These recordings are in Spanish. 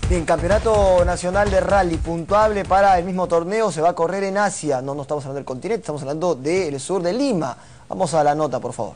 Bien, Campeonato Nacional de Rally, puntuable para el mismo torneo, se va a correr en Asia. No estamos hablando del continente, estamos hablando del sur de Lima. Vamos a la nota, por favor.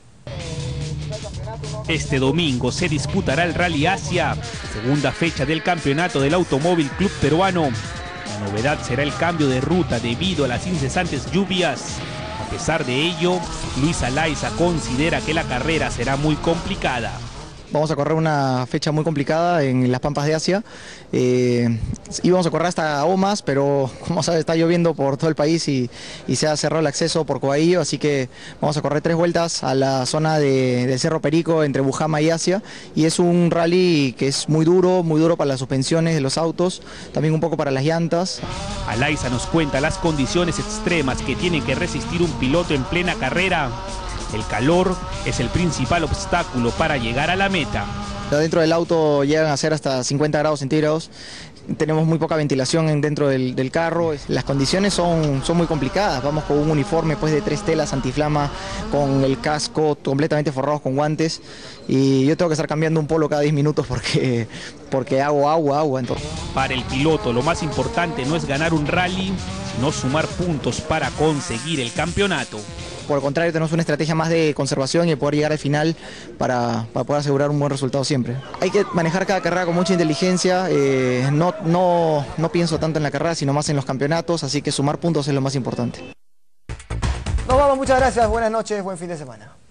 Este domingo se disputará el Rally Asia, segunda fecha del campeonato del Automóvil Club Peruano. La novedad será el cambio de ruta debido a las incesantes lluvias. A pesar de ello, Luis Alaiza considera que la carrera será muy complicada. Vamos a correr una fecha muy complicada en las Pampas de Asia. Íbamos a correr hasta Omas, pero como sabes está lloviendo por todo el país y se ha cerrado el acceso por Coaillo, así que vamos a correr 3 vueltas a la zona del Cerro Perico entre Bujama y Asia, y es un rally que es muy duro para las suspensiones de los autos, también un poco para las llantas. Alaiza nos cuenta las condiciones extremas que tiene que resistir un piloto en plena carrera. El calor es el principal obstáculo para llegar a la meta. Dentro del auto llegan a ser hasta 50 grados centígrados. Tenemos muy poca ventilación dentro del carro. Las condiciones son muy complicadas. Vamos con un uniforme de 3 telas antiflama, con el casco completamente forrados con guantes. Y yo tengo que estar cambiando un polo cada 10 minutos porque hago agua. Entonces. Para el piloto lo más importante no es ganar un rally, sino sumar puntos para conseguir el campeonato. Por el contrario, tenemos una estrategia más de conservación y poder llegar al final para poder asegurar un buen resultado siempre. Hay que manejar cada carrera con mucha inteligencia, no pienso tanto en la carrera, sino más en los campeonatos, así que sumar puntos es lo más importante. Nos vamos, muchas gracias, buenas noches, buen fin de semana.